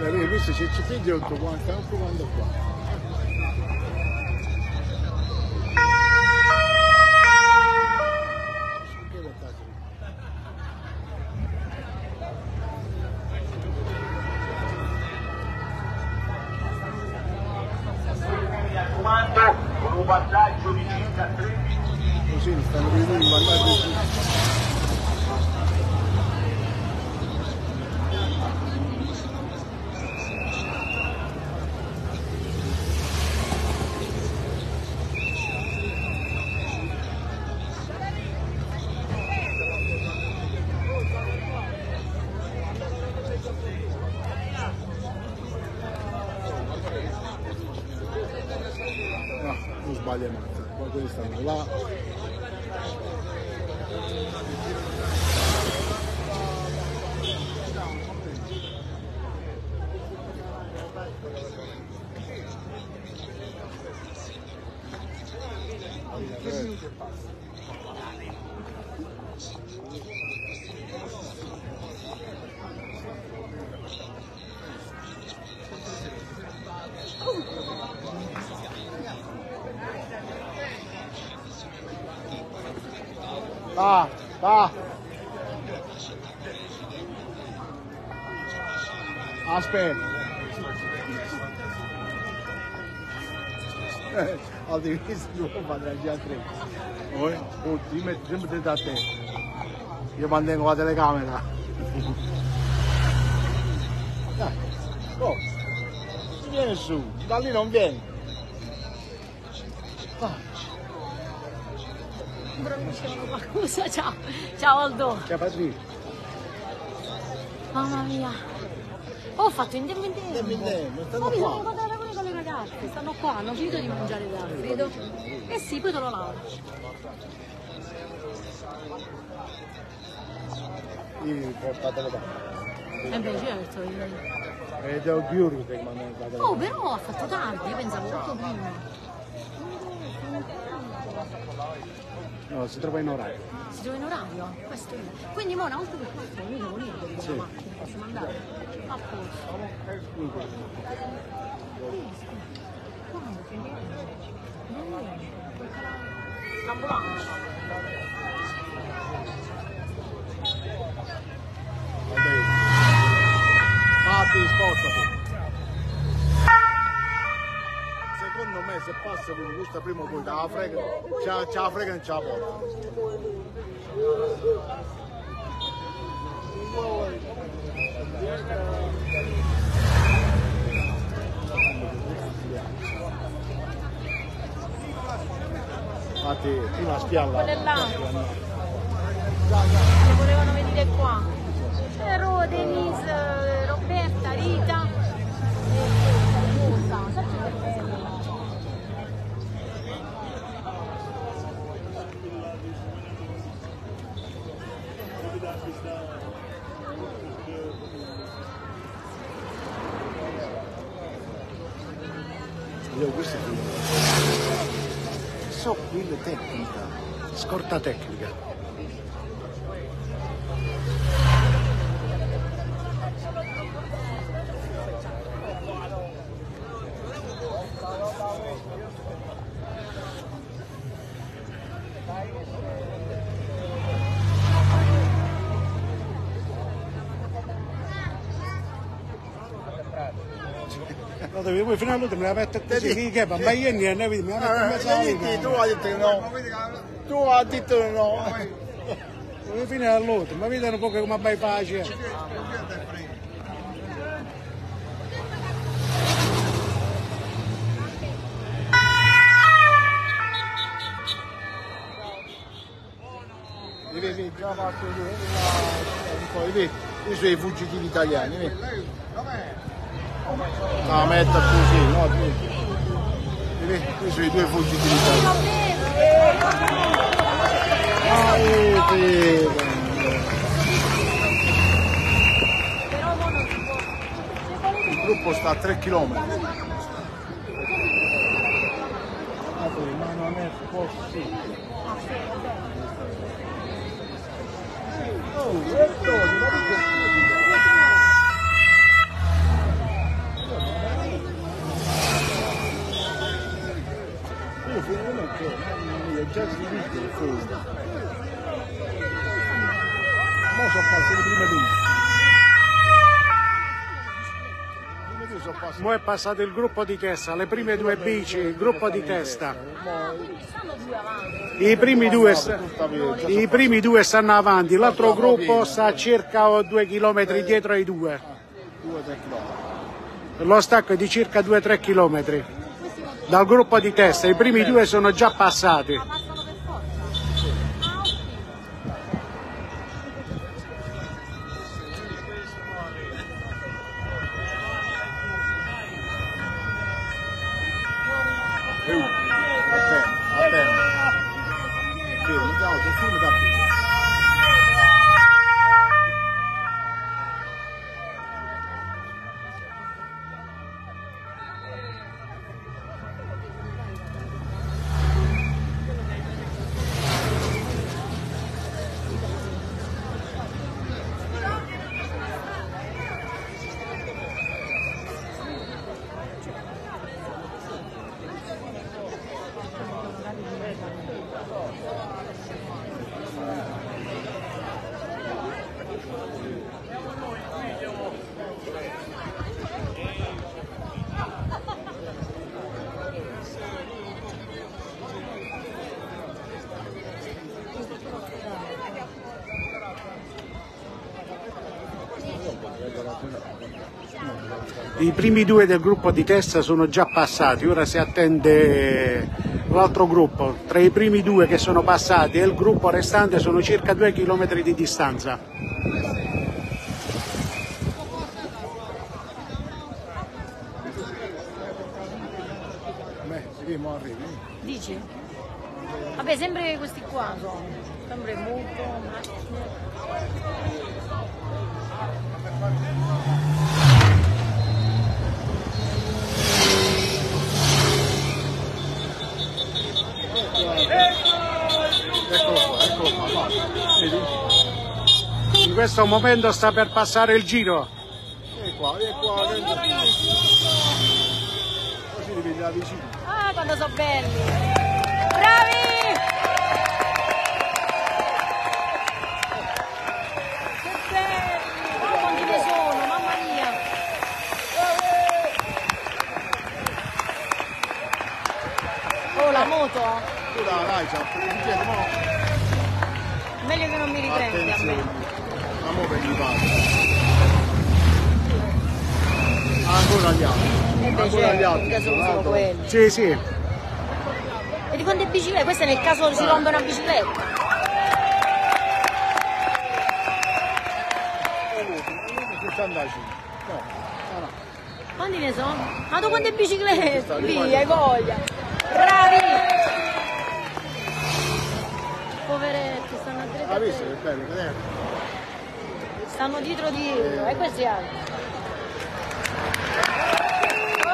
Lui se ci piglia tutto quanto, stiamo provando qua. Con un vantaggio di circa 13. Così stanno vedendo il vantaggio. Non sbaglia mai, quando stanno là. Va. Aspetta. Al di nu va dragi tre. Oi, ti metti sempre da te. Io mantengo la telecamera. Dai. Oh. Vieni su, da lì non vieni. Dicevano qualcosa, ciao Aldo. Ciao Patrizia. Mamma mia. Ho fatto in tempo. Stanno qua. Bisogna guardare pure con le ragazze, stanno qua, hanno finito di mangiare da credo. Eh sì, poi te lo lavo. Io portatelo qua. Beh certo. Ed è un chiuro che mi Oh, però ha fatto tardi, io pensavo molto prima. No, si trova in orario. Si trova in orario? Questo è. Quindi mo una volta che passiamo, io devo venire con la macchina, possiamo andare? A posto. Quando si viene? Non viene. L'ambulanza. Fatti, spostati. Secondo me se passa con questa prima o poi la frega, c'è la frega e non c'è la porta. Infatti prima spialla. Quelle là. Le volevano venire qua. Ero Denise, Roberta, Rita e Rosa. Io questo qui so quella tecnica, scorta tecnica. Poi fino all'ultimo me la metto così, che ma io niente, me la metto in mezzo alla linea. Tu hai detto no. Tu hai detto no. Fino all'ultimo, ma vedono un po' come mai pace. Vedi, già fatto un po', vedi, i suoi fuggitivi italiani, vedi? La metto così, no? Vedi, i suoi due fuggitivi italiani. Il gruppo sta a 3 km. Ma non è possibile. io sono passato. Mo' è passato il gruppo di testa, le prime due bici, il gruppo di testa. Stanno due avanti. I primi due stanno avanti, l'altro gruppo sta a circa 2 chilometri dietro ai due. 2-3 km. Lo stacco è di circa 2-3 chilometri dal gruppo di testa, i primi due sono già passati. Ma passano per forza. Ah, ok. Attento. Fermo, andiamo, tu filmi da qui. I primi due del gruppo di testa sono già passati, ora si attende l'altro gruppo. Tra i primi due che sono passati e il gruppo restante sono circa 2 chilometri di distanza. Beh, prima arrivi. Dici? Vabbè, sempre questi qua sono. Sempre molto. Eccolo qua. Vedi? In questo momento sta per passare il giro. Vieni qua. Così li vedi da vicino. Ah, quando sono belli! Bravi! Che belli! Oh, quanti ne sono, mamma mia! Oh, la moto! Tu dai, c'ha preso mo. Meglio che non mi riprendi a me. Attenzione. Ma mo per gli passa. Ancora gli altri. Ancora gli altri. Mica sono solo quelli. Sì, sì. Vedi quante biciclette? Questo è nel caso si rompe una bicicletta. 65. No. Quanti ne sono? Ma tu quante biciclette? Via, hai voglia. Bravi! Poveretti, stanno a Ha visto dritta. che bello, vedete? Stanno dietro di io. E questi altri. Oh!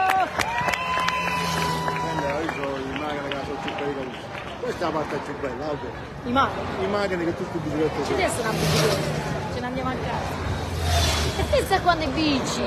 Io sono in macchina che sono più pericolosi. Questa è la parte più bella, ok? I mani. In macchina che tutti i biciclette Ci sono. deve essere una bicicletta. Ce ne andiamo a casa. E pensa quante bici.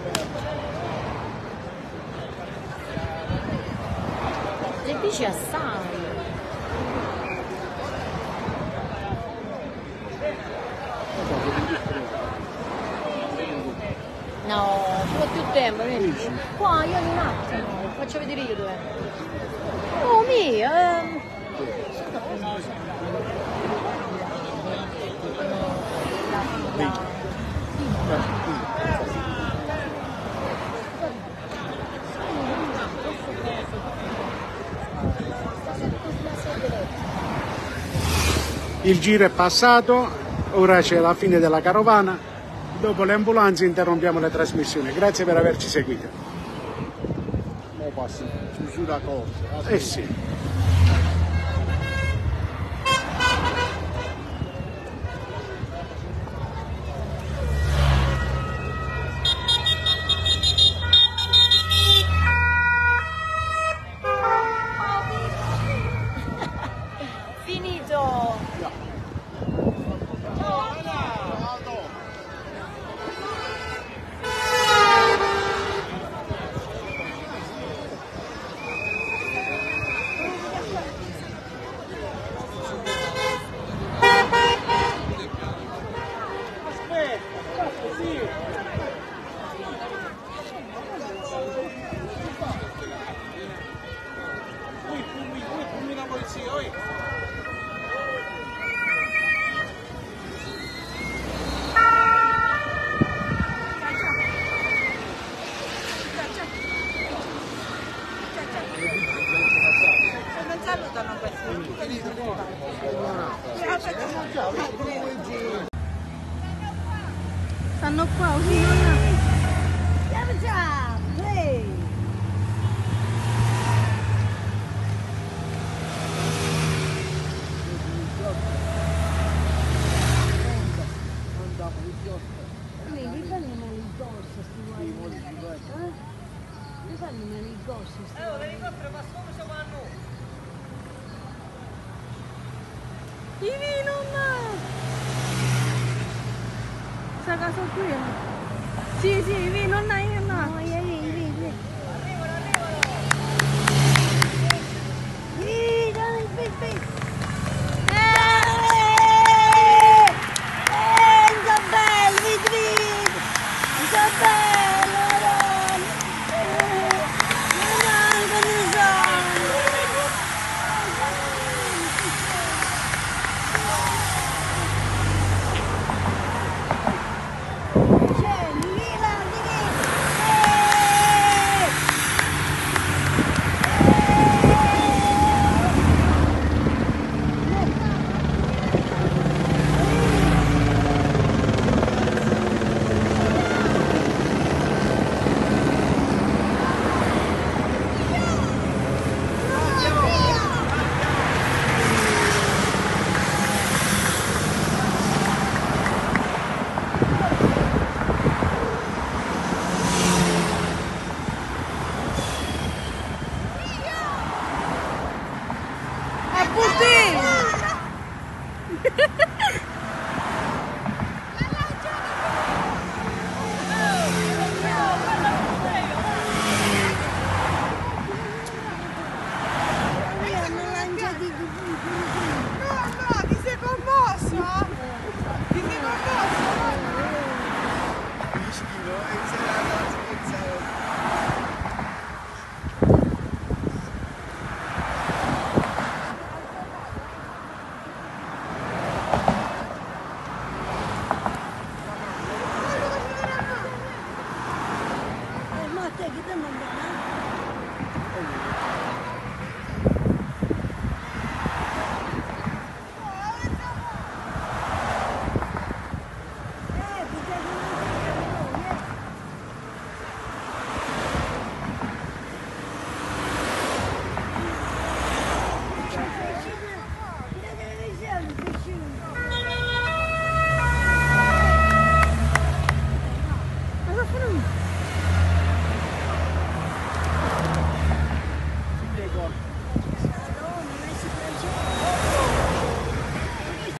Le bici assai. No, ci vuole più tempo, vieni. Qua io un attimo, faccio vedere io dov'è. Oh mia, Il giro è passato, ora c'è la fine della carovana, dopo le ambulanze interrompiamo le trasmissioni. Grazie per averci seguito. Mo passi su da corsa. Eh sì. finito. stanno qua, così non... Li fanno male il corso, sti guai. Li fanno male il corso, sti guai. I vino, ma! Sta casa qui? Sì, i vino, non hai, ma!